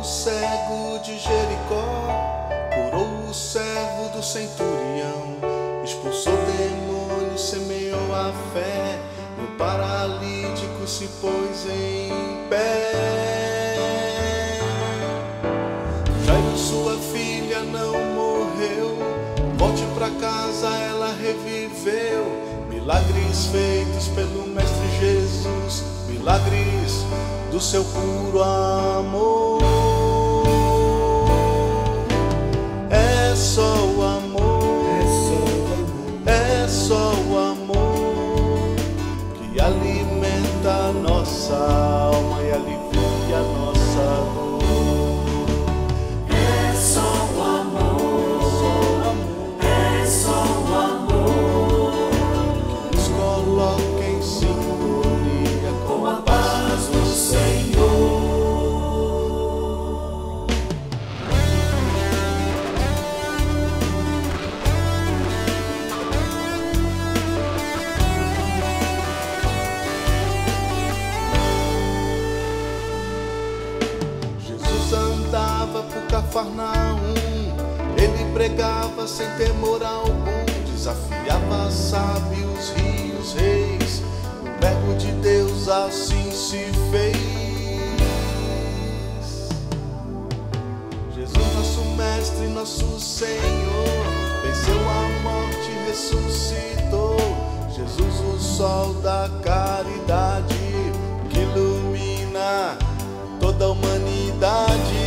o cego de Jericó, curou o servo do centurião, expulsou demônios, semeou a fé, e o paralítico se pôs em pé. Jairo, sua filha não morreu, volte pra casa, ela reviveu. Milagres feitos pelo Mestre Jesus, milagres do seu puro amor. É só o amor, é só o amor que alimenta a nossa alma e alivia a nossa dor. É só o amor, é só o amor que nos coloca em sintonia com a paz do Senhor. Jesus andava por Cafarnaum, ele pregava sem temor algum, desafiava sábios, rios, reis. O verbo de Deus assim se fez. Jesus, nosso mestre, nosso Senhor, venceu a morte e ressuscitou. Jesus, o sol da caridade, que ilumina toda a humanidade.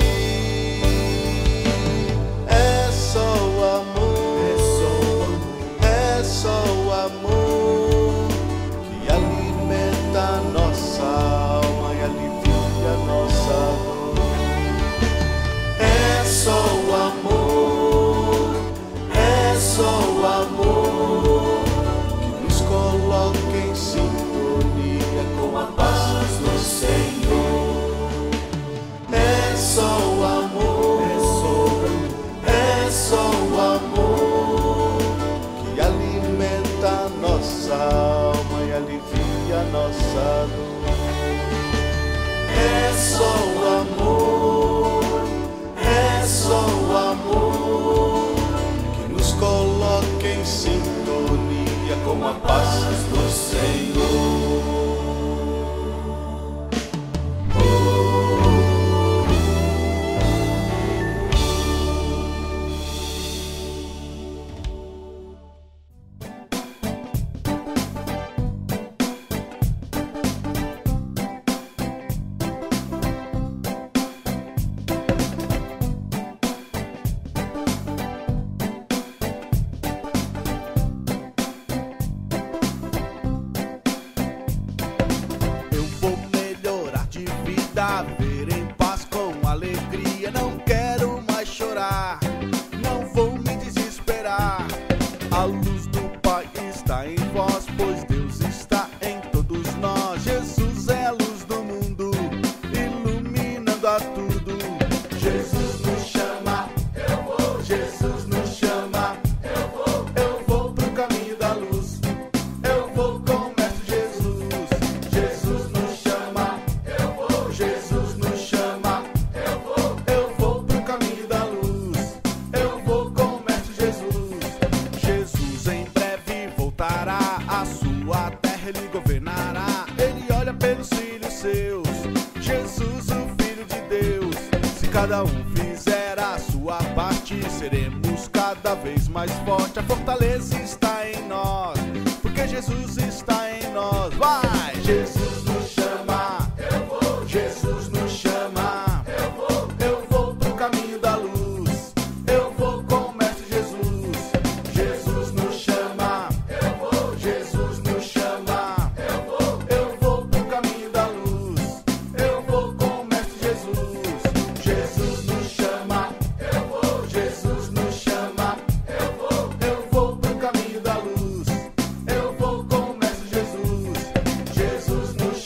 É só o amor, é só o amor que alimenta a nossa alma e alivia a nossa dor. É só o amor, é só o amor que nos coloca em sintonia com a paz do Senhor. É só o amor, é só o amor que alimenta a nossa alma e alivia a nossa dor. É só o amor, é só o amor que nos coloca em sintonia com a paz do Senhor. Viver em paz com alegria, não quero mais chorar, não vou me desesperar. A luz do Pai está em vós, pois Deus está em todos nós. Jesus é a luz do mundo, iluminando a tudo. Jesus nos chama, eu vou. Jesus nos chama, eu vou pro caminho da luz. Eu vou com o Mestre Jesus. Jesus nos chama, Jesus nos chama, eu vou pro caminho da luz. Eu vou com o Mestre Jesus. Jesus em breve voltará, a sua terra ele governará. Ele olha pelos filhos seus, Jesus o Filho de Deus. Se cada um fizer a sua parte, seremos cada vez mais fortes. A fortaleza está em nós, porque Jesus está em nós. Vai! Jesus nos chama, Jesus nos chama, eu vou pro caminho da luz. Eu vou com o Mestre Jesus. Jesus nos chama, Jesus nos chama, eu vou pro caminho da luz. Eu vou com o Mestre Jesus. Jesus nos chama, Jesus nos chama, eu vou pro caminho da luz. Eu vou com o Mestre Jesus. Jesus nos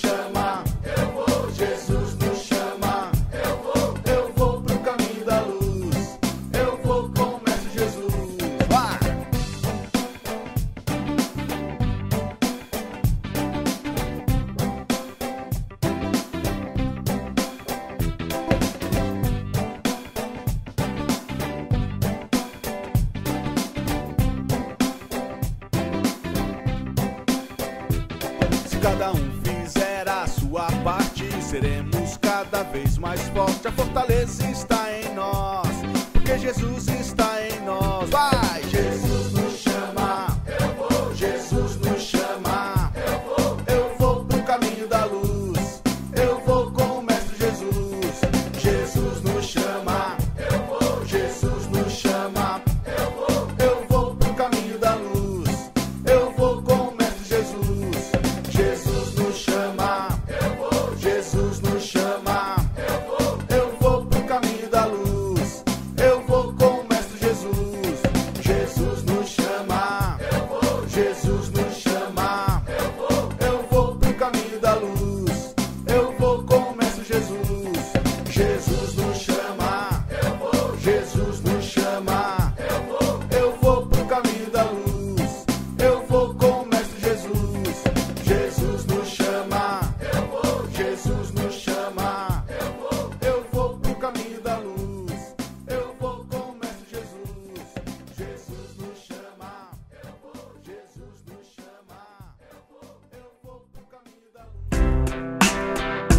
sua parte, seremos cada vez mais fortes. A fortaleza está em nós, porque Jesus está em nós. Vai! Jesus nos chama, eu vou. Jesus nos chama, eu vou. Eu vou pro caminho da luz, eu vou com o Mestre Jesus. Jesus nos chama, eu vou. Jesus nos chama, eu vou. Eu vou pro caminho da luz, eu vou com o Mestre Jesus. Jesus nos chama, eu vou. Jesus nos chama, eu vou. Eu vou pro caminho da luz, eu vou com o Mestre Jesus. Jesus nos chama, eu vou. Jesus nos chama, eu vou. Eu vou pro caminho da luz, eu vou com o Mestre Jesus. Jesus nos chama, eu vou. Jesus nos chama, eu vou. Eu vou pro caminho da luz, eu vou com o Mestre Jesus. Jesus nos chama, eu vou. Jesus nos chama, eu vou. Eu vou pro caminho da luz, eu vou com o Mestre Jesus. Jesus nos chama, eu vou. Jesus nos chama, eu vou. Eu vou pro caminho da luz.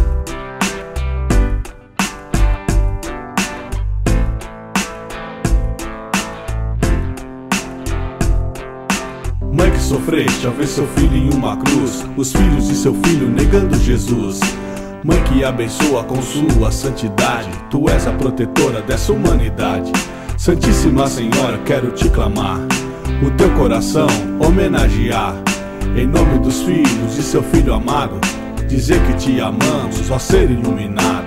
Mãe que sofreste ao ver seu filho em uma cruz, os filhos de seu filho negando Jesus. Mãe que abençoa com sua santidade, tu és a protetora dessa humanidade. Santíssima Senhora, quero te clamar, o teu coração homenagear. Em nome dos filhos de seu filho amado, dizer que te amamos, ó ser iluminado.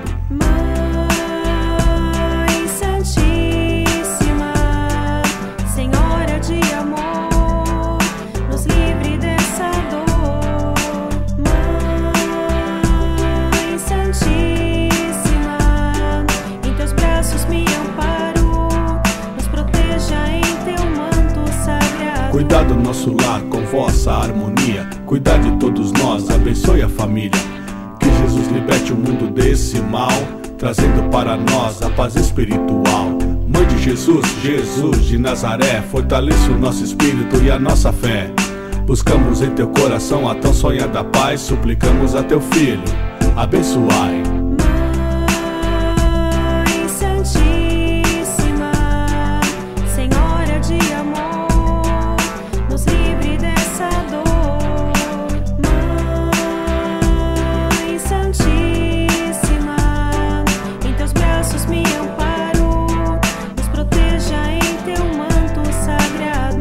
Mãe Santíssima, Senhora de amor, nos livre dessa dor. Mãe Santíssima, em teus braços me amparo, nos proteja em teu manto sagrado. Cuidar do nosso lar com vossa harmonia, cuidar de todos nós, abençoe a família. Que Jesus liberte o mundo desse mal, trazendo para nós a paz espiritual. Mãe de Jesus, Jesus de Nazaré, fortaleça o nosso espírito e a nossa fé. Buscamos em teu coração a tão sonhada paz, suplicamos a teu filho, abençoai. Mãe Santíssima, Senhora de amor, nos livre dessa dor. Mãe Santíssima, em teus braços me amparo, nos proteja em teu manto sagrado.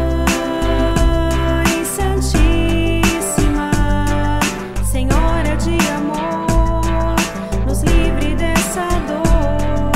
Mãe Santíssima, Senhora de amor, nos livre dessa dor.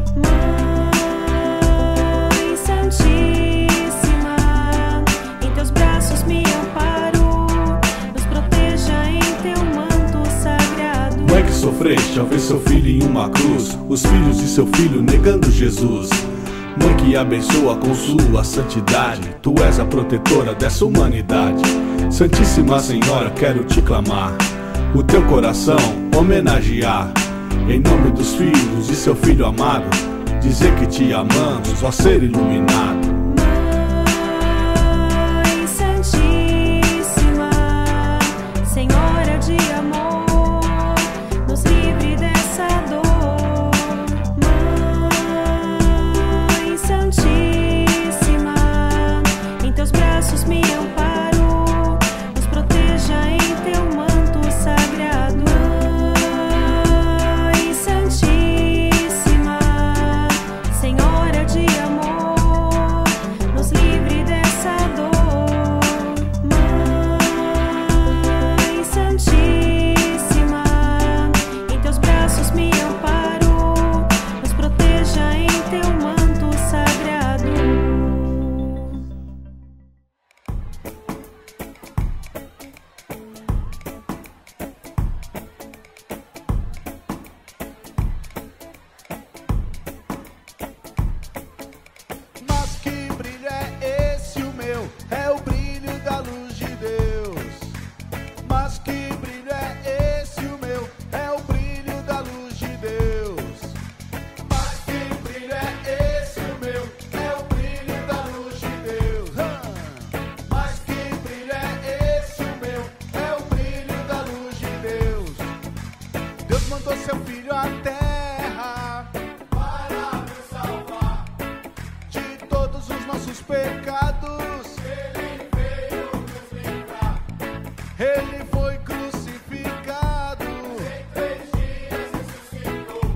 Mãe Santíssima, em teus braços me amparo, nos proteja em teu manto sagrado. Mãe que sofreste ao ver seu filho em uma cruz, os filhos de seu filho negando Jesus. Mãe que abençoa com sua santidade, tu és a protetora dessa humanidade. Santíssima Senhora, quero te clamar, o teu coração homenagear. Em nome dos filhos de seu filho amado, dizer que te amamos, ó ser iluminado. Mãe Santíssima, Senhora de amor, nos livre dessa dor. Mãe Santíssima, em teus braços me amparo, nos proteja em teu manto sagrado. Mãe Santíssima, Senhora de amor, mandou seu filho à terra para nos salvar de todos os nossos pecados. Ele veio nos livrar. Ele foi crucificado, Em 3 dias ressuscitou.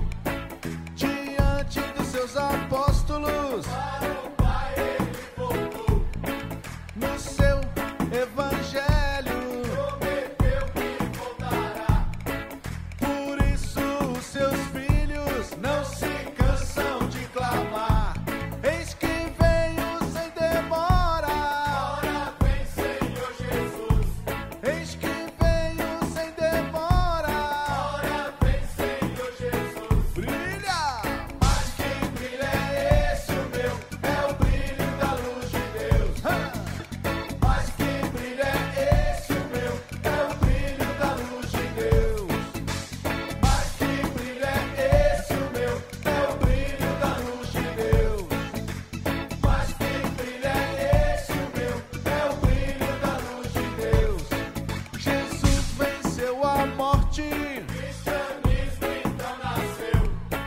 diante dos seus apóstolos. Para o Pai ele voltou. No seu evangelho, Prometeu que voltará. por isso os seus filhos não se cansam de clamar. Eis que venho sem demora. Ora vem, Senhor Jesus. Eis que venho sem demora. Ora vem, Senhor Jesus. Brilha! Mas que brilho é esse o meu? É o brilho da luz de Deus. Mas que brilho é esse o meu? É o brilho da luz de Deus. Mas que brilho é esse o meu? É o brilho da luz de Deus. Mas que brilho é esse o meu? É o brilho da luz de Deus. Jesus venceu a morte Cristianismo então nasceu.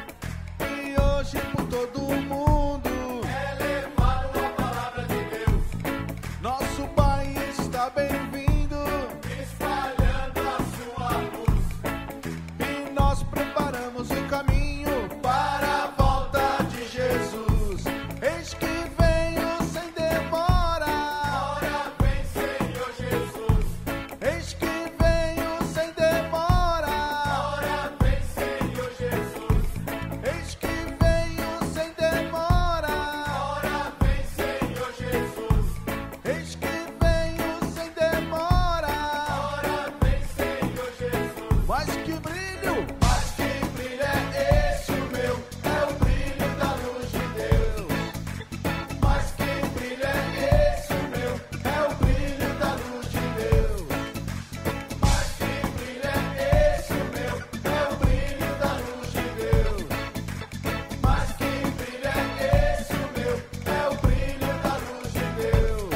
e hoje por todo o mundo É levado a palavra de Deus, nosso Pai está bem-vindo espalhando a sua luz. e nós preparamos o caminho para a volta de Jesus. Eis que venho sem demora. Ora vem, Senhor Jesus. Eis que venho sem demora. Ora vem, Senhor Jesus. Eis que venho sem demora. Ora vem, Senhor Jesus. Eis que venho sem demora. Ora vem, Senhor Jesus. Mas que brilho! Mas que brilho é esse o meu? É o brilho da luz de Deus. Mas que brilho é esse o meu? É o brilho da luz de Deus. Mas que brilho é esse o meu? É o brilho da luz de Deus. Mas que brilho é esse o meu? É o brilho da luz de Deus.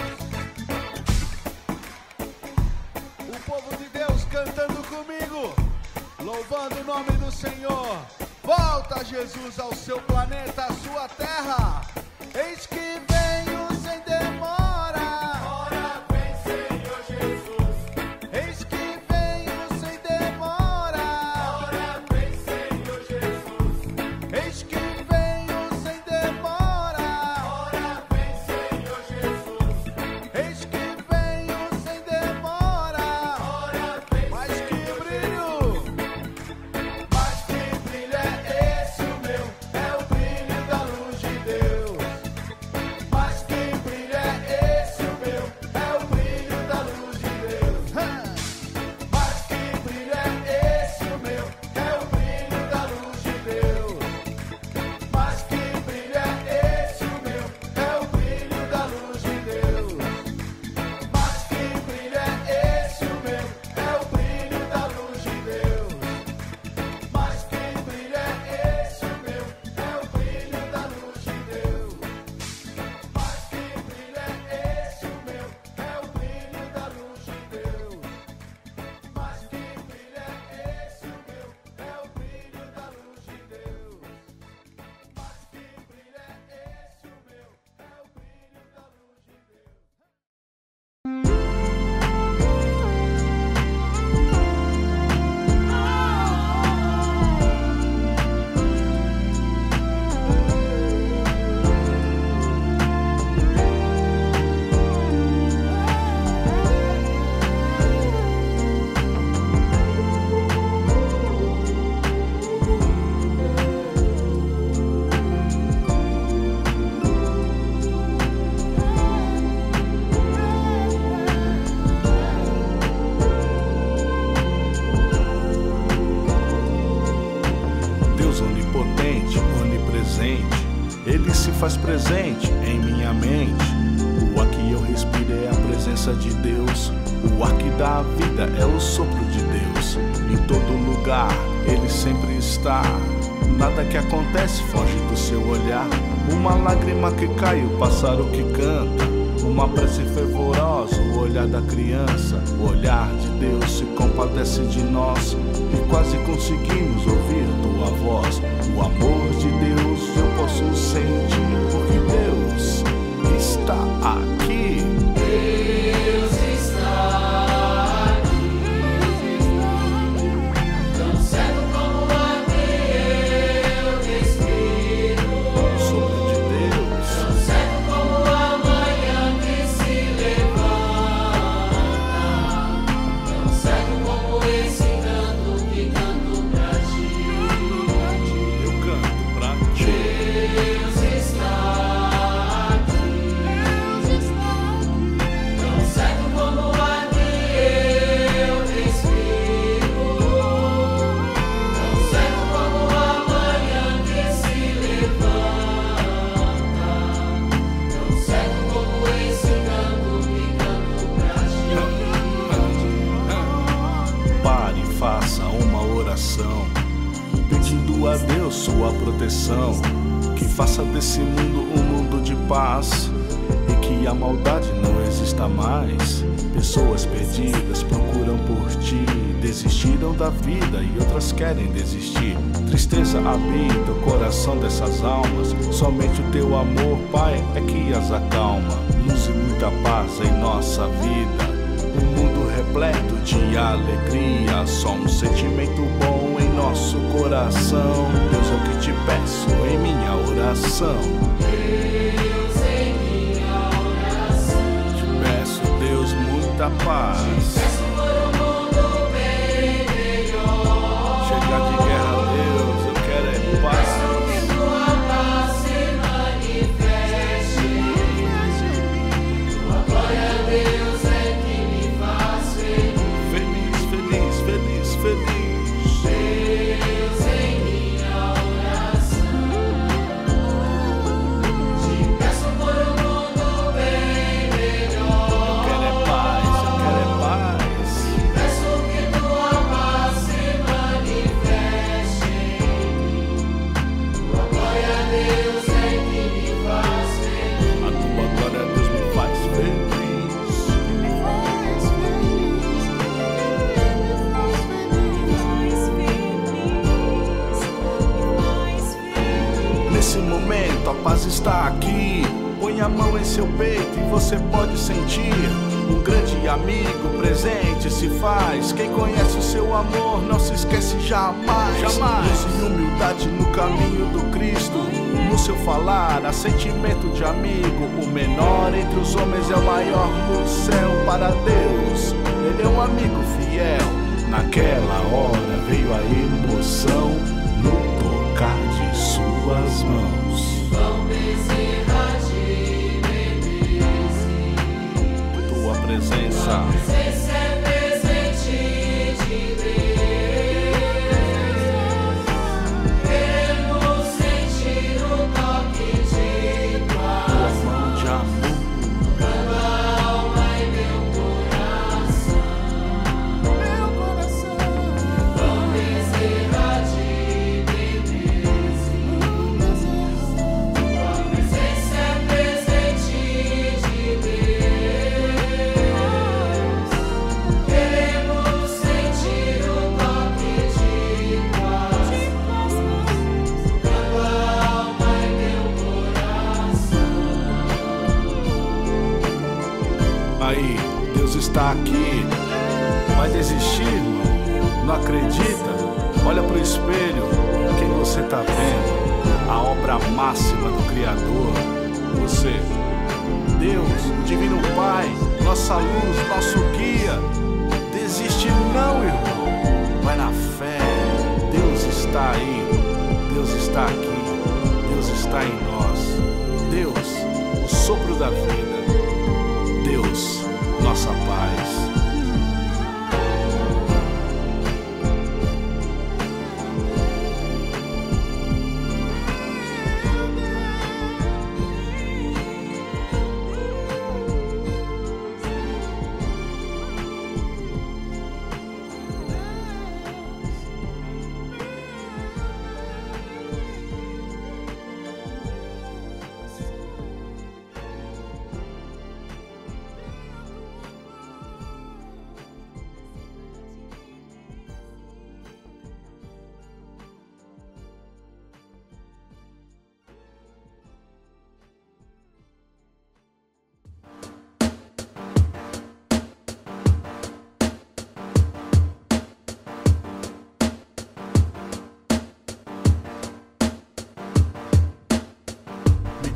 O povo de Deus cantando comigo, louvando o nome do Senhor. Volta, Jesus, ao seu planeta, à sua terra. Eis que venho sem demora. Ora vem, Senhor Jesus. Eis que venho sem demora. Ora vem, Senhor Jesus. Eis que venho sem demora. Ora vem, Senhor Jesus. Eis que venho sem demora. Ora vem, Mas que brilho! mas que brilho é esse o meu? É o brilho da luz de Deus. Mas que brilho é esse o meu? É o brilho da luz de Deus. Mas que brilho é esse o meu? É o brilho da luz de Deus. Mas que brilho é esse o meu? É o brilho da luz de Deus. Mas que brilho é esse o meu? É o brilho da luz de Deus. Mas que brilho é esse o meu? É o brilho da luz de Deus. Mas que brilho é esse o meu? É o brilho da luz de Deus. Mas que brilho é esse o meu? É o brilho da luz de Deus. Mas que brilho é esse o meu? É o brilho da luz de Deus. Deus onipotente, onipresente, Ele se faz presente em minha mente. O ar que eu respiro é a presença de Deus. O ar que dá a vida é o sopro de Deus. Em todo lugar Ele sempre está. Nada que acontece foge do seu olhar. Uma lágrima que cai, o pássaro que canta. Uma prece fervorosa, o olhar da criança. O olhar de Deus se compadece de nós. E quase conseguimos ouvir tua voz. O amor de Deus eu posso sentir, porque Deus está aqui. Deus está aqui, tão certo como o ar que eu respiro, Sopro de Deus, tão certo como a manhã que se levanta, tão certo como esse canto que canto pra ti. eu canto pra ti. Deus está aqui, tão certo como o ar que eu respiro, tão certo como a manhã que se levanta, tão certo como esse canto que canto pra ti. Pare e faça uma oração, pedindo a Deus sua proteção, que faça desse mundo um mundo de paz e que a maldade não exista mais. Pessoas perdidas procuram por ti, desistiram da vida e outras querem desistir. Tristeza habita o coração dessas almas, somente o teu amor, Pai, é que as acalma. Luz e muita paz em nossa vida, um mundo repleto de alegria, só um sentimento bom em nosso coração. Deus, é o que te peço em minha oração. Deus em minha oração, Te peço, Deus, muita paz. peço por um mundo bem melhor. Chega de guerra, Deus, eu quero é paz. Peço que tua paz se manifeste, tua glória, Deus, é que me faz feliz. Feliz, feliz, feliz, feliz. Deus em minha oração, te peço por um mundo bem melhor. Eu quero é paz, eu quero é paz. Peço que tua paz se manifeste em mim. Tua glória, Deus, é que me faz feliz. A tua glória, Deus, me faz feliz. Nesse momento a paz está aqui. Põe a mão em seu peito e você pode sentir. Um grande amigo presente se faz. Quem conhece o seu amor não se esquece jamais. Jamais. Em humildade no caminho do Cristo, no seu falar há sentimento de amigo. O menor entre os homens é o maior no céu. Para Deus, ele é um amigo fiel. Naquela hora veio a emoção no tocar de suas mãos. Vão bezerra de bebezinho, Tua presença, presença é presente de Deus. Queremos sentir o toque de tua paz, mão de amor. tocando a alma e meu coração. Vão bezerra de bebezinho, tua presença é presente de Deus. Queremos sentir o toque de paz, tocando a alma e meu coração. Aí, Deus está aqui. Vai desistir, irmão? Não acredita? Olha pro espelho. Quem você tá vendo? A obra máxima do Criador. Você, Deus, o Divino Pai, nossa luz, nosso guia. Desiste não, irmão. Vai na fé. Deus está aí. Deus está aqui. Deus está em nós. Deus, o sopro da vida. Deus, nossa paz.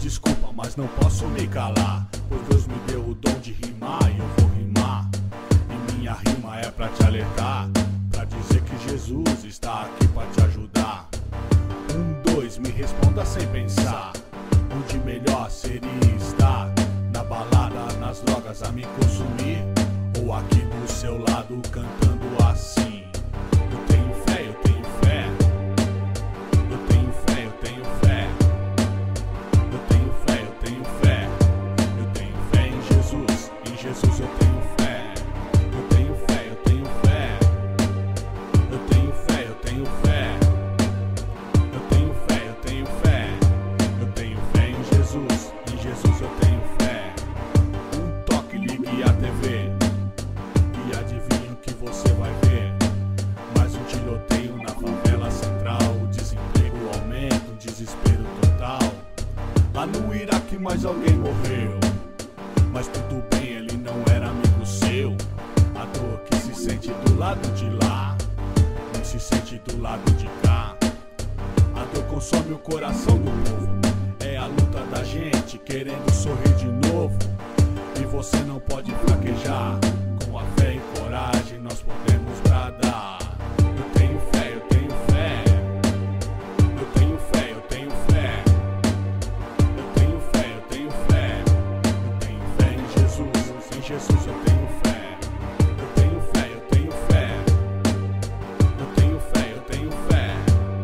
desculpa, mas não posso me calar, pois Deus me deu o dom de rimar e eu vou rimar. E minha rima é pra te alertar, pra dizer que Jesus está aqui pra te ajudar. 1, 2, me responda sem pensar, onde melhor seria estar? Na balada, nas drogas a me consumir, ou aqui do seu lado cantando assim? Eu tenho fé, eu tenho fé. Eu tenho fé, eu tenho fé. Eu tenho fé, eu tenho fé. Eu tenho fé em Jesus, em Jesus eu tenho fé. Eu tenho fé, eu tenho fé. Eu tenho fé, eu tenho fé. Eu tenho fé, eu tenho fé. Eu tenho fé em Jesus eu tenho fé. Um toque, ligue a TV e adivinha o que você vai ver. Mais um tiroteio na favela central, o desemprego aumenta, um desespero total. Lá no Iraque mais alguém morreu, mas tudo bem, ele não era amigo seu. A dor que se sente do lado de lá não se sente do lado de cá. A dor consome o coração do povo, é a luta da gente querendo sorrir de novo. E você não pode fraquejar, com a fé e coragem nós podemos bradar. Eu tenho fé, eu tenho fé. Eu tenho fé, eu tenho fé. Eu tenho fé, eu tenho fé. Eu tenho fé em Jesus eu tenho fé. Eu tenho fé, eu tenho fé. Eu tenho fé, eu tenho fé.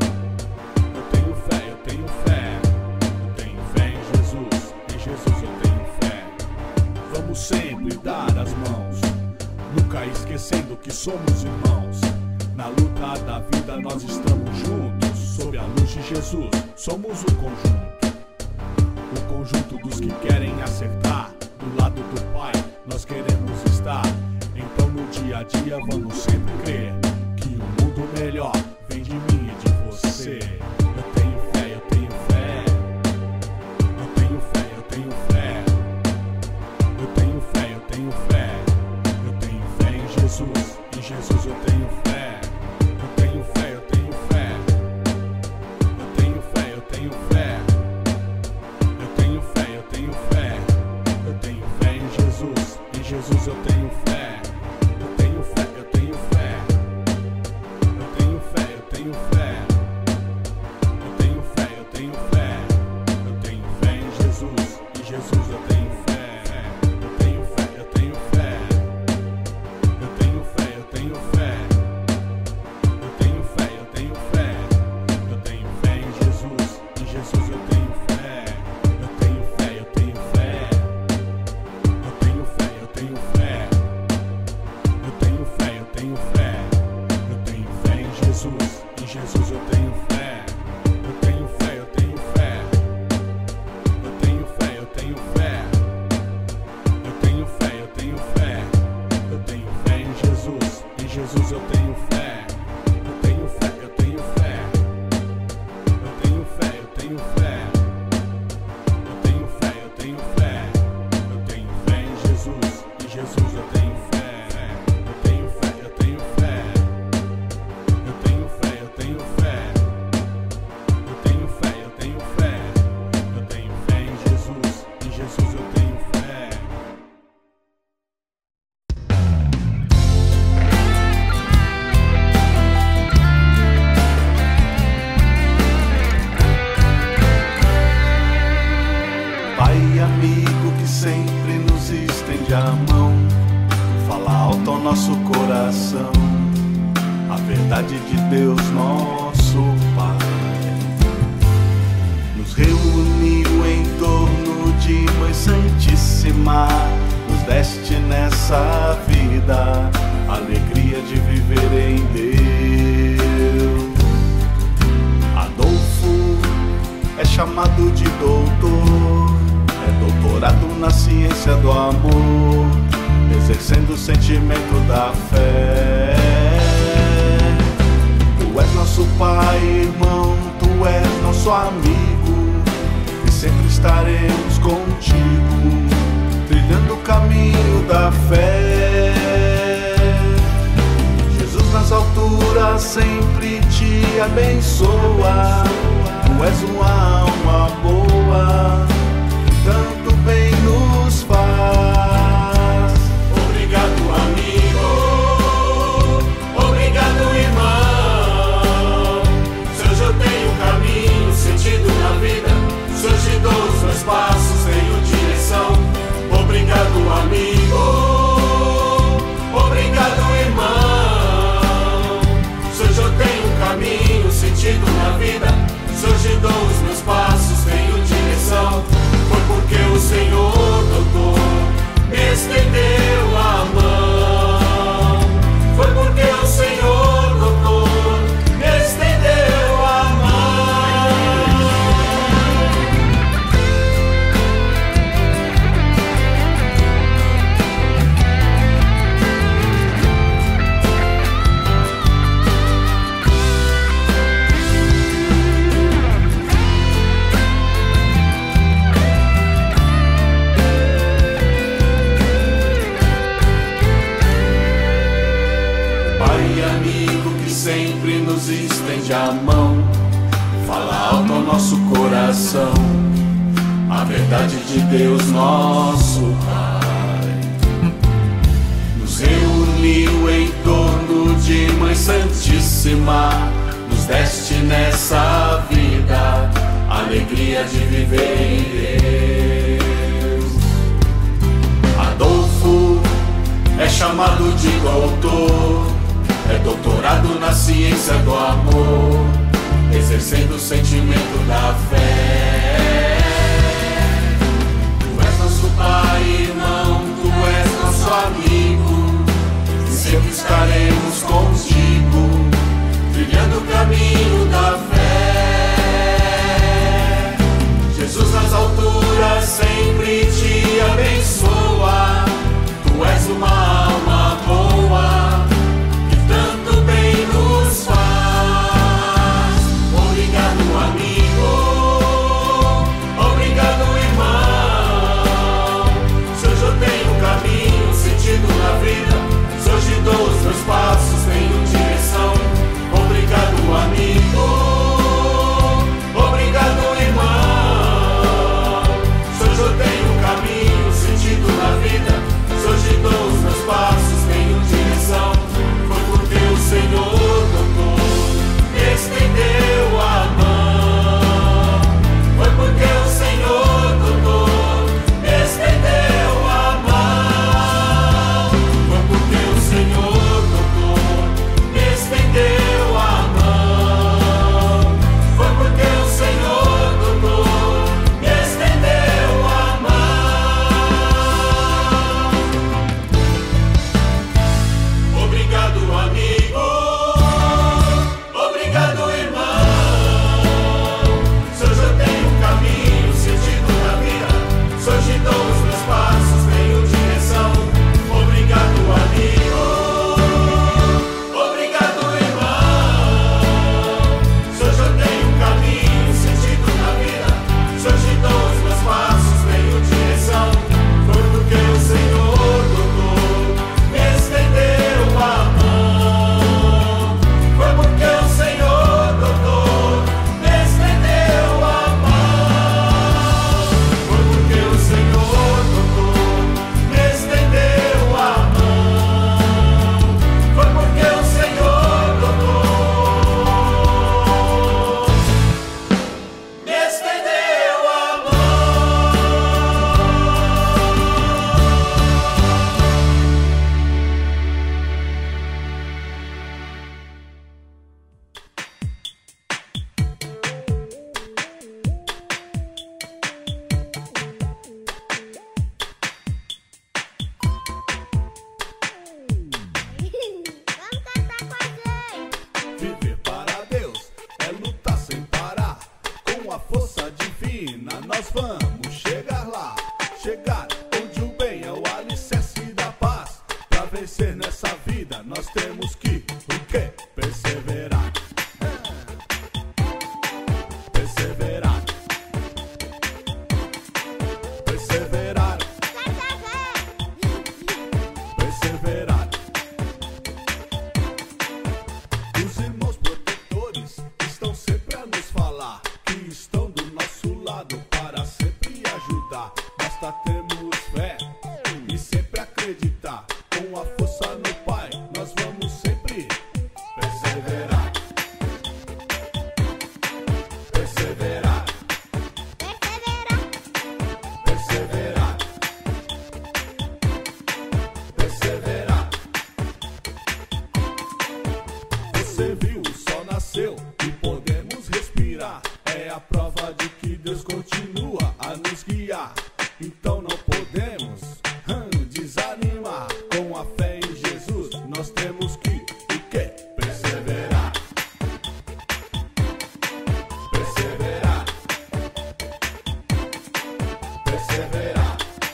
Eu tenho fé, eu tenho fé. Eu tenho fé em Jesus eu tenho fé. Vamos sempre dar as mãos, nunca esquecendo que somos irmãos. Na luta da vida nós estamos juntos, sob a luz de Jesus somos o conjunto dos que querem acertar. Do lado do Pai nós queremos estar. Então no dia a dia vamos sempre crer que um mundo melhor vem de mim e de você. Eu tenho fé, eu tenho fé. Eu tenho fé, eu tenho fé. Eu tenho fé, eu tenho fé. Eu tenho fé em Jesus eu tenho fé. Eu tenho fé, eu tenho fé. Eu tenho fé, eu tenho fé. Eu tenho fé, eu tenho fé. Eu tenho fé em Jesus eu tenho fé. Eu tenho fé, eu tenho fé. Eu tenho fé, eu tenho fé. Eu tenho fé, eu tenho fé. Eu tenho fé em Jesus eu tenho fé. Eu tenho fé, eu tenho fé. Eu tenho fé, eu tenho fé. Eu tenho fé, eu tenho fé. Eu tenho fé em Jesus eu tenho fé. Eu tenho fé, eu tenho fé. Eu tenho fé, eu tenho fé. Eu tenho fé, eu tenho fé. Eu tenho fé em Jesus eu tenho fé. Eu tenho fé, eu tenho fé. Eu tenho fé, eu tenho fé. Eu tenho fé, eu tenho fé. Eu tenho fé em Jesus eu tenho fé. Eu tenho fé, eu tenho fé. Eu tenho fé, eu tenho fé. Eu tenho fé, eu tenho fé. Eu tenho fé em Jesus eu tenho fé. Eu tenho fé, eu tenho fé. Eu tenho fé, eu tenho fé. Eu tenho fé, eu tenho fé. Eu tenho fé em Jesus eu tenho fé. Pai amigo que sempre nos estende a mão, fala alto ao nosso coração a verdade de Deus nosso Pai. Nos reuniu em torno de Mãe Santíssima, nos deste nessa vida a alegria de viver em Deus. Adolfo é chamado de doutor, é doutorado na ciência do amor, exercendo o sentimento da fé. Tu és nosso pai, irmão, tu és nosso amigo, e sempre estaremos contigo, trilhando o caminho da fé. Jesus nas alturas sempre te abençoa, tu és uma alma boa, estende a mão, fala alto ao nosso coração, a verdade de Deus nosso Pai. Nos reuniu em torno de Mãe Santíssima, nos deste nessa vida a alegria de viver em Deus. Adolfo é chamado de doutor, é doutorado na ciência do amor, exercendo o sentimento da fé. Tu és nosso pai, irmão, tu és nosso amigo, e sempre estaremos contigo, trilhando o caminho da fé. Jesus nas alturas sempre te abençoa, tu és uma alma boa, que tanto bem nos faz. Obrigado, amigo, obrigado, irmão. Se hoje eu tenho um caminho, um sentido na vida, se hoje dou os meus passos, tenho direção. Obrigado, amigo, obrigado, irmão. Se hoje eu tenho um caminho, um sentido na vida, se hoje dou os meus passos, tenho direção. Foi porque o Senhor tocou, me estendeu a mão. Foi porque o Senhor tocou, me estendeu a mão. Foi porque o Senhor tocou, me estendeu a mão. Foi porque o Senhor tocou, me estendeu a mão. Obrigado, amigo, obrigado, irmão. Se hoje eu tenho um caminho, sentido na vida, se hoje dou os meus passos, tenho direção. Obrigado, amigo, obrigado, irmão. Se hoje eu tenho um caminho, sentido na vida, se hoje dou os meus passos, tenho direção. Foi porque o Senhor tocou, me estendeu a mão. Foi porque o Senhor tocou, me estendeu a mão. Foi porque o Senhor tocou, me estendeu a mão. Foi porque o Senhor tocou, me estendeu a mão. Vamos cantar com a gente. Viver para Deus é lutar sem parar. Com a força divina nós vamos chegar lá. Chegar onde o bem é o alicerce da paz. Pra vencer nessa vida nós temos que o quê? Perseverar. Perseverar. Perseverar. Perseverar. Os irmãos protetores estão sempre a nos falar que estão do nosso lado para sempre ajudar. Basta termos fé e sempre acreditar. Com a força no Pai, nós vamos sempre perseverar. Perseverar. Perseverar. Perseverar. Você viu, o sol nasceu e podemos respirar. É a prova de que Deus continua a nos guiar. Então não podemos desanimar. Com a fé em Jesus nós temos que o quê? Perseverar. Perseverar. Perseverar.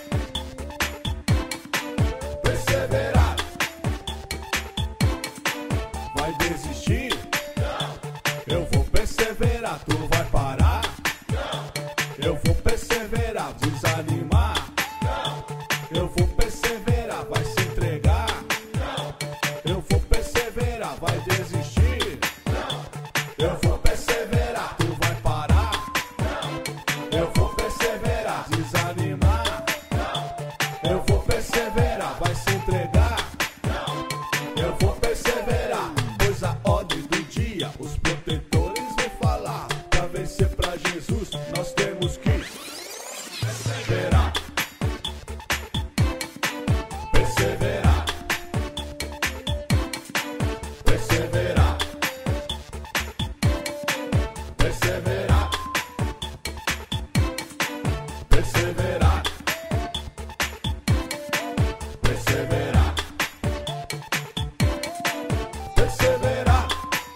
Perseverar. Vai desistir? Não. Eu vou perseverar. Tu vai parar? Não. Eu vou perseverar. Desanimar? Não. Eu vou perseverar. Vai se entregar? Não. Eu vou perseverar. Vai desistir? Não. Eu Eu vou perseverar. Tu vai parar? Não. Eu vou perseverar. Desanimar? Não. Eu vou perseverar. Vai se entregar? Não. Eu vou perseverar. Pois a ordem do dia, os protetores vão falar. Pra vencer pra Jesus, nós temos que perseverar. Perseverar. Perseverar. Perseverar. Perseverar. Perseverar. Perseverar.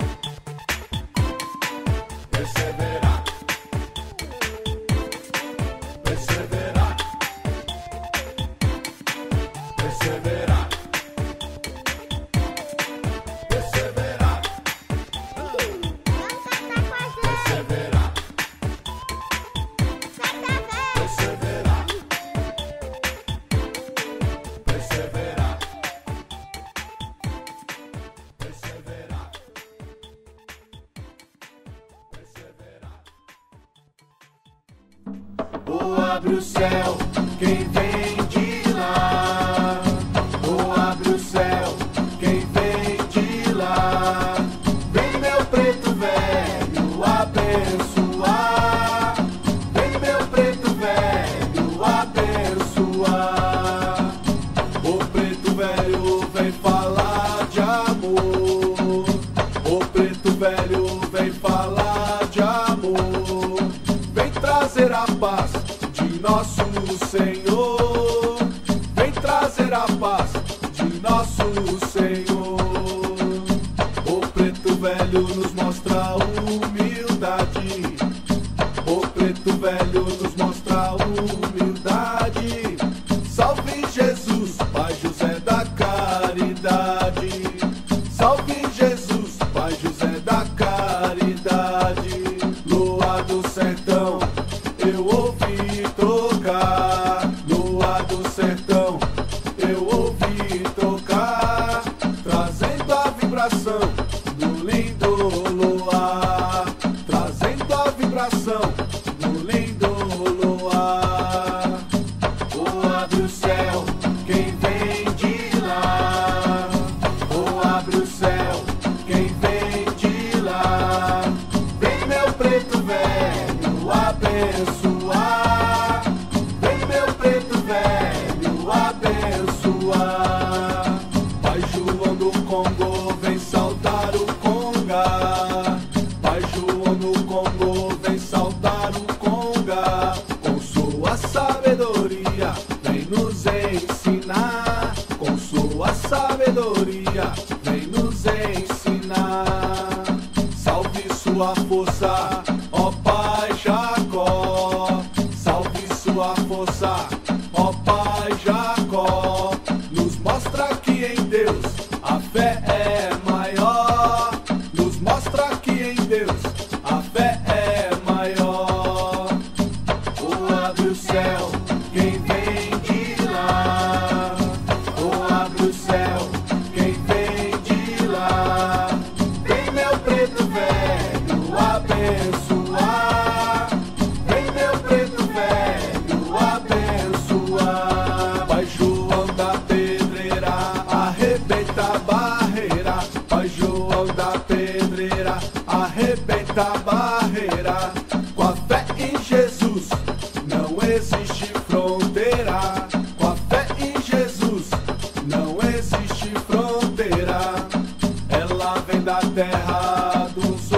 Perseverar. Perseverar. Perseverar. Perseverar. Perseverar. Perseverar. Perseverar. Perseverar. Perseverar. Oh, abre o céu, quem vem de lá. Oh, abre o céu, quem vem de lá. Vem meu preto velho abençoar. Vem meu preto velho abençoar. O preto velho vem falar de amor. O preto velho vem falar de amor. Vem trazer a paz de nosso Senhor. Vem trazer a paz de nosso Senhor. O preto velho nos mostra humildade. O preto velho nos mostra humildade. Salve Jesus, Pai José da caridade. Salve Jesus, Pai José da caridade. Lua do sertão, eu ouvi tocar. Lua do sertão, eu ouvi tocar. Trazendo a vibração do lindo luar. Trazendo a vibração do lindo luar. Oh, abre o céu, quem vem de lá. Oh, abre o céu, quem vem de lá. Vem meu preto velho abençoar. Vem meu preto velho abençoar. Pai João do Congo vem saudar o Conga. Pai João do Congo vem saudar o Conga. Com sua sabedoria vem nos ensinar. Com sua sabedoria vem nos ensinar. Salve sua força, ó Pai Jacó. Salve sua força, ó Pai Jacó. Nos mostra que em Deus a fé é maior. Nos mostra que em Deus a fé é maior. Oh, abre o céu, quem vem de lá. Oh, abre o céu, quem vem de lá. Vem meu preto velho abençoar. Vem meu preto velho abençoar. Pai João da pedreira arrebenta a barreira. Pai João da pedreira arrebenta a barreira. Com a fé em Jesus não existe fronteira. Com a fé em Jesus não existe fronteira. Ela vem da terra dos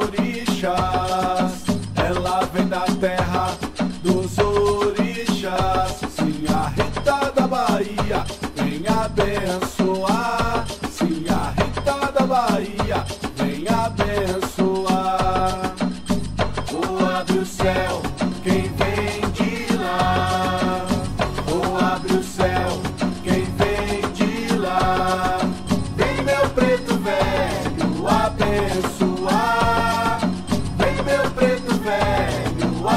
orixás. Ela vem da terra dos orixás. Sim, a Rita da Bahia vem abençoar. Sim, a Rita da Bahia vem abençoar. Oh, abre o céu, quem vem de lá. Oh, abre o céu, quem vem de lá. Vem meu preto velho abençoar. Vem meu preto velho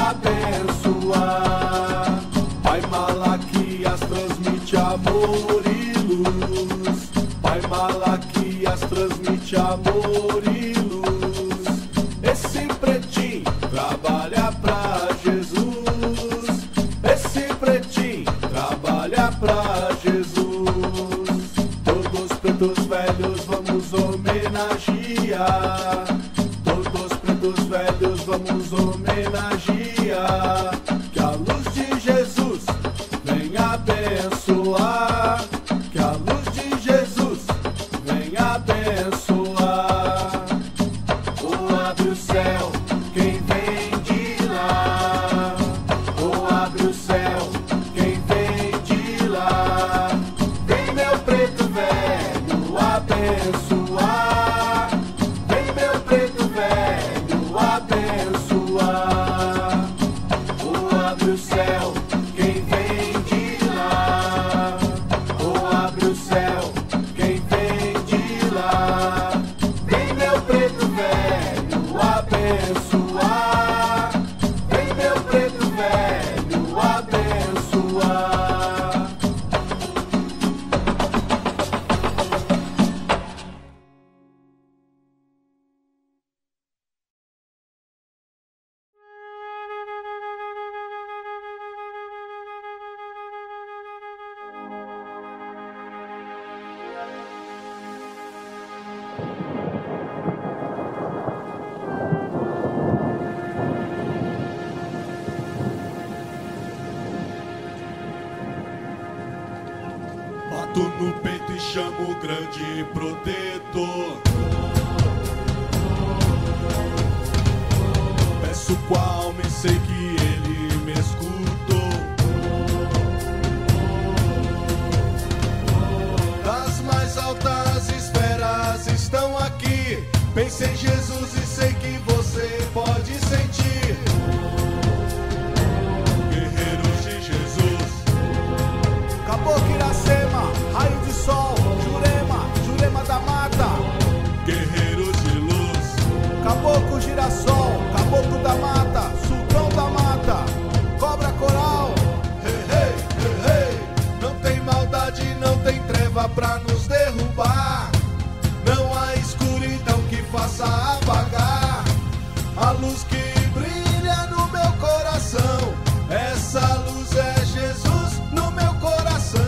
abençoar. Pai Malaquias transmite amor e luz. Pai Malaquias transmite amor e luz. abre o céu, quem vem de lá. Oh, abre o céu, quem vem de lá. Vem meu preto velho abençoar. Vem meu preto velho abençoar. Oh, abre o céu, quem vem de lá. Oh, abre o céu, quem vem de lá. Vem meu preto velho abençoar. Vem meu preto velho abençoar. Bato no peito e chamo o grande protetor. Peço com a alma e sei que ele me escutou. Das mais altas esferas estão aqui. Pense em Jesus e sei que você pode sentir. Guerreiros de Jesus, Caboclo Iracema, raio de sol, Jurema, Jurema da mata. guerreiros de luz, Caboclo girassol, caboclo da mata, sultão da mata. Cobra coral, hey, hey, hey, hey. Não tem maldade, não tem treva pra nos derrubar. Não há escuridão que faça apagar a luz que brilha no meu coração. Essa luz é Jesus no meu coração.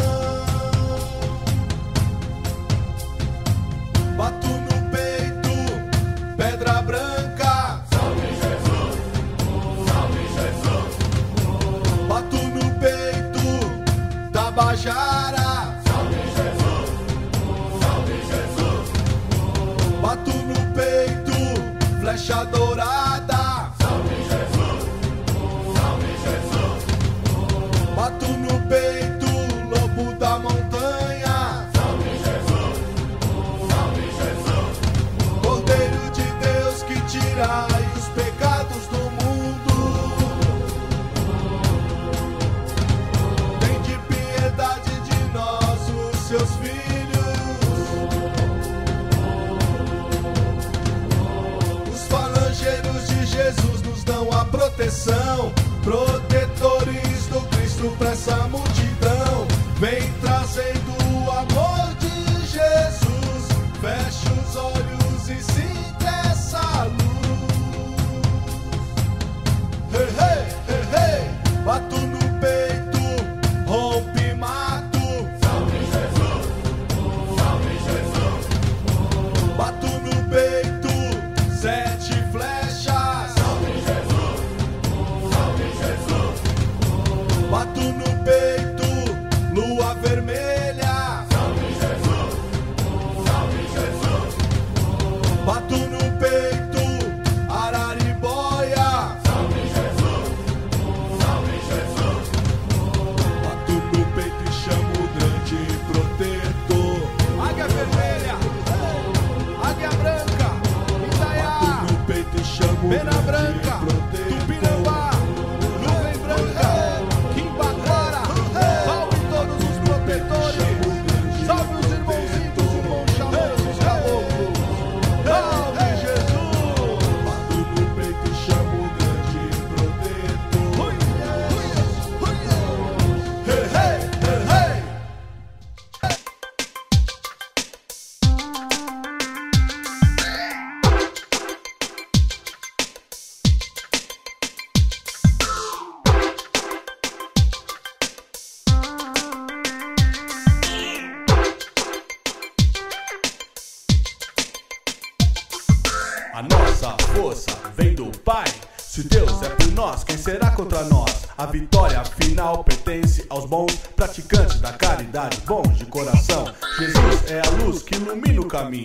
Bato no peito, pedra branca. Salve Jesus, salve Jesus. Bato no peito, Tabajara. Salve Jesus, salve Jesus. Bato no peito, flecha dourada. Salve Jesus, salve Jesus. Bato no peito, lobo da montanha. Salve Jesus, salve Jesus. Cordeiro de Deus que tirai os pecados do mundo. Tende piedade de nós, os seus filhos. Os falangeiros de Jesus nos dão a proteção. Protetores do Cristo pra essa multidão. Vem trazendo o amor de Jesus. Feche os olhos e sinta essa luz. Hey, hey, hey, hey. Bato no peito, rompe mato. Salve Jesus, salve Jesus. Bato no peito, 7 flechas. Salve Jesus, salve Jesus. Bato no peito, lua vermelha. Salve Jesus, salve Jesus. Bato no peito, araribóia. Salve Jesus, salve Jesus. bato no peito e chamo o grande protetor. Águia vermelha, águia branca, Itaiá, Bato no peito e chamo o pena grande branca, protetor. Tupinambá, nuvem branca, Quimbaquara. Salve todos os protetores, salve os irmãozinhos e monchamosos caboclos. Salve Jesus. Bato no peito e chamo o grande protetor. Hey, hey, hey, hey. A nossa força vem do Pai. Se Deus é por nós, quem será contra nós? A vitória final pertence aos bons praticantes da caridade, bons de coração. Jesus é a luz que ilumina o caminho.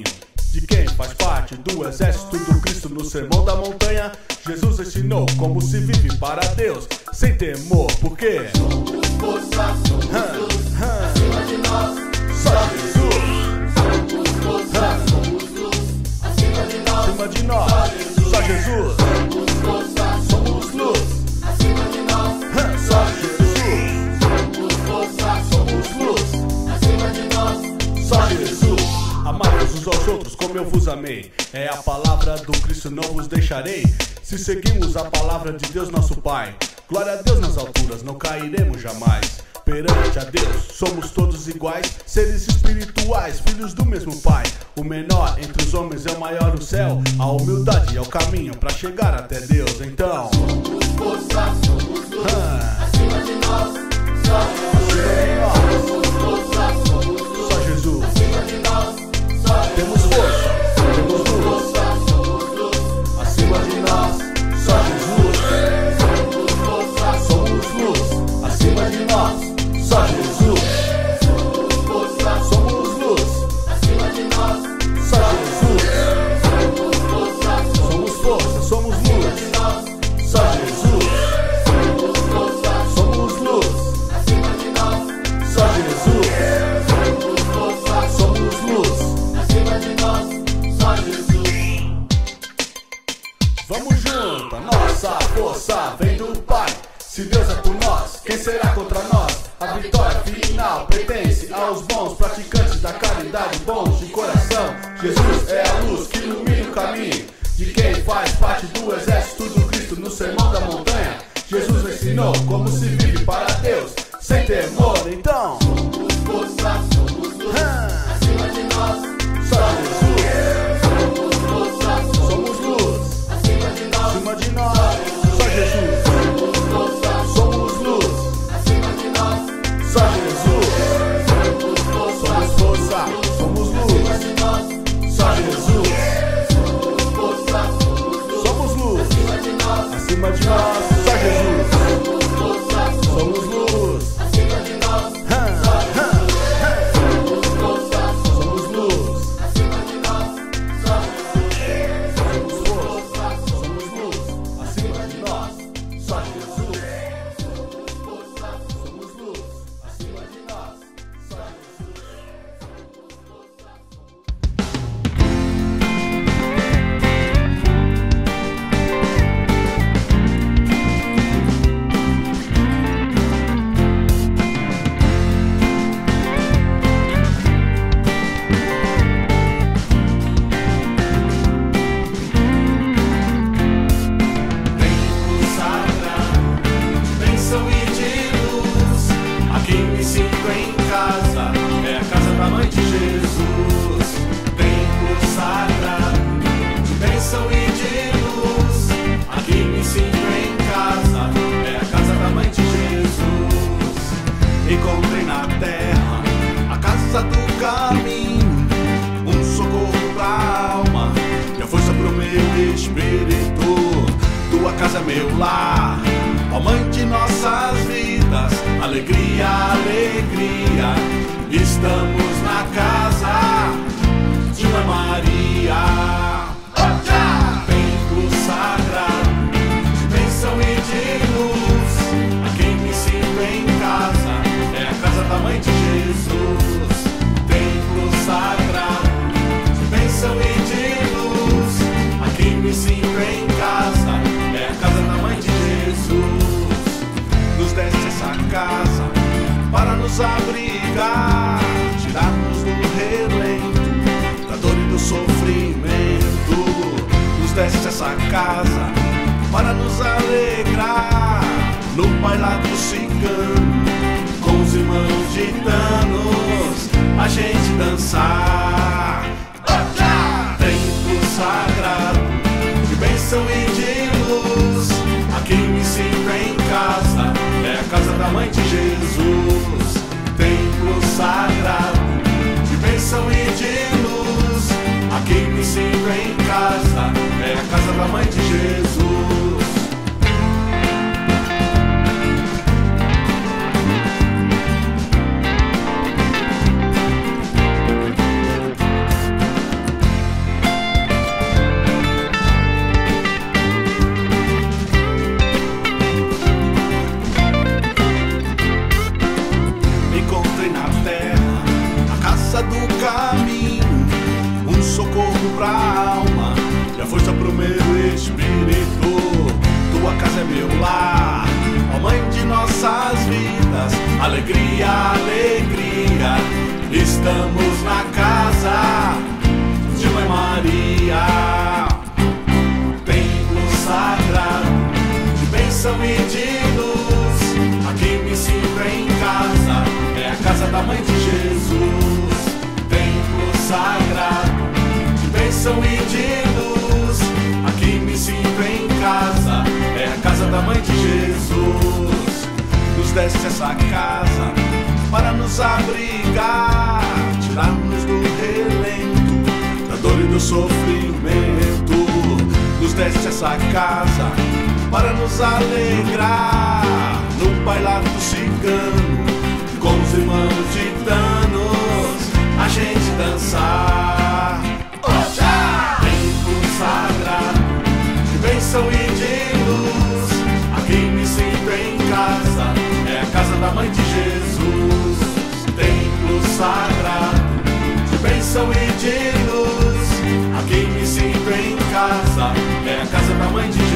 de quem faz parte do exército do Cristo. No Sermão da Montanha, Jesus ensinou como se vive para Deus sem temor, porque somos força, somos luz, acima de nós, só Jesus. somos força, somos luz, acima de nós, só Jesus. somos força, Somos luz, acima de nós, só Jesus. somos força, Somos luz, acima de nós, só Jesus. Amai-vos uns aos outros como eu vos amei. É a palavra do Cristo, não vos deixarei. Se seguimos a palavra de Deus nosso Pai, glória a Deus nas alturas, não cairemos jamais. Perante a Deus, somos todos iguais, seres espirituais, filhos do mesmo Pai. O menor entre os homens é o maior no céu. A humildade é o caminho para chegar até Deus. Então, somos força, somos luz, acima de nós, só Jesus, somos força, somos luz, só Jesus. acima de nós, só Jesus, Temos força, temos luz. força, somos luz, Acima de nós, só Jesus. somos força, Somos luz. Acima de nós, só Jesus. somos força, Somos luz. acima de nós, Só Jesus. somos força, Somos força, somos luz. Só Jesus. somos força, Somos luz. acima de nós, Só Jesus. somos força, Somos luz. acima de nós, só Jesus. Vamos junto, a nossa força vem do Pai. Se Deus é por nós, quem será contra nós? A vitória final pertence aos bons praticantes da caridade, bons de coração. Jesus é a luz que ilumina o caminho de quem faz parte do exército do Cristo. No Sermão da Montanha, Jesus ensinou como se vive para Deus sem temor. Então, Somos força, somos luz, acima de nós, só Jesus. somos força, Somos luz, acima de nós, acima de nós, só Jesus. somos força, Somos luz, acima de nós, só Jesus. somos força, Somos força, somos luz, acima de nós, só Jesus. somos força, Somos luz, acima de nós, acima de nós, só Jesus. somos força, Somos luz, acima de nós, somos força, somos luz, acima de nós, só Jesus. somos força, somos luz, acima de nós, só Jesus. Somos luz, acima de nós, só Jesus. Templo sagrado, bênção e de luz. Aqui me sinto em casa, é a casa da mãe de Jesus. Templo sagrado, bênção e de luz. Aqui me sinto em casa, é a casa da mãe de Jesus. Encontrei na terra a casa do caminho, um socorro pra alma e a força pro meu espírito. Tua casa é meu lar, ó mãe de nossas vidas. Alegria, alegria, estamos na casa de Mãe Maria. Templo sagrado, de bênção e de luz. Aqui me sinto em casa, é a casa da mãe de Jesus. Templo sagrado, de bênção e de luz. Aqui me sinto em casa, é a casa da mãe de Jesus. Nos deste essa casa para nos abrigar, tirar-nos do relento, da dor e do sofrimento. Nos deste essa casa para nos alegrar, no bailado cigano, com os irmãos gitanos, a gente dançar. Templo sagrado, de bênção e de luz. Aqui me sinto em casa, é a casa da mãe de Jesus. Templo sagrado, de bênção e de luz. Aqui me sinto em casa, é a casa da mãe de Jesus. Alegria, alegria, estamos na casa de Mãe Maria. Templo sagrado, de bênção e de luz, aqui me sinto em casa, é a casa da Mãe de Jesus. Templo sagrado, de bênção e de luz, aqui me sinto em casa, é a casa da Mãe de Jesus. Nos deste essa casa para nos abrigar, tirar-nos do relento, da dor e do sofrimento. Nos deste essa casa para nos alegrar, no bailar do cigano, com os irmãos gitanos, a gente dançar. Oxá! Templo sagrado, de bênção e de luz, aqui me sinto em casa, é a casa da Mãe de Jesus. Templo sagrado, de bênção e de luz, aqui me sinto em casa, é a casa da Mãe de Jesus.